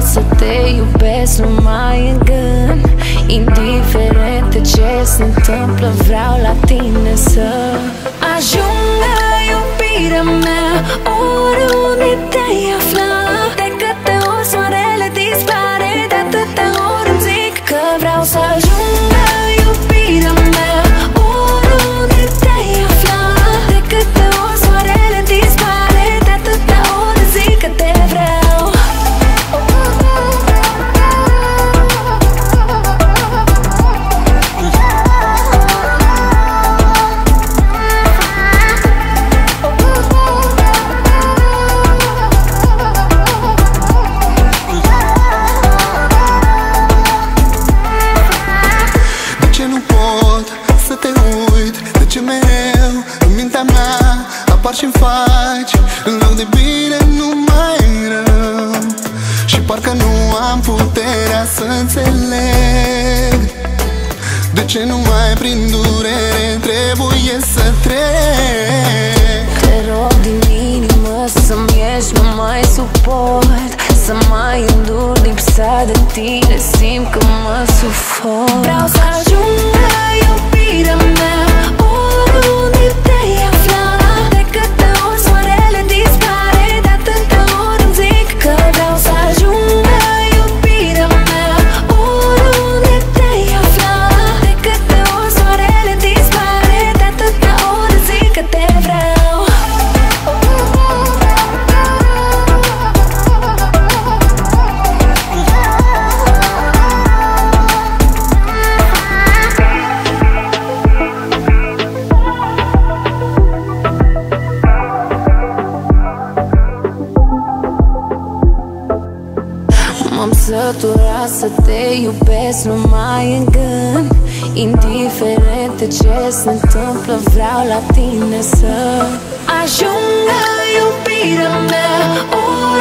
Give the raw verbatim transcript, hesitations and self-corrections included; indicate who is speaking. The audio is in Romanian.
Speaker 1: să te iubesc numai în gând. Indiferent de ce se întâmplă, vreau la tine să ajungă iubirea mea oriunde te-ai afla. De câte ori soarele dispare, de atâtea ori îmi zic că vreau să ajungă iubirea mea oriunde te-ai afla. De câte ori soarele dispare, de atâtea ori îmi zic că te vreau.
Speaker 2: Și-mi faci în loc de bine numai rău. Și parcă nu am puterea să înțeleg de ce numai prin durere trebuie să trec.
Speaker 1: Te rog din inimă să-mi ieși, nu mai suport să mai îndur lipsa de tine, simt că mă sufoc. Vreau să ajungă iubirea mea oriunde te-ai afla. De câte ori soarele dispare, de atâtea ori îmi zic că vreau să ajungă iubirea mea oriunde te-ai afla. De câte ori soarele dispare, de atâtea ori îmi zic că te vreau. M-am săturat să te iubesc numai în gând. Indiferent de ce se întâmplă, vreau la tine să ajungă iubirea mea.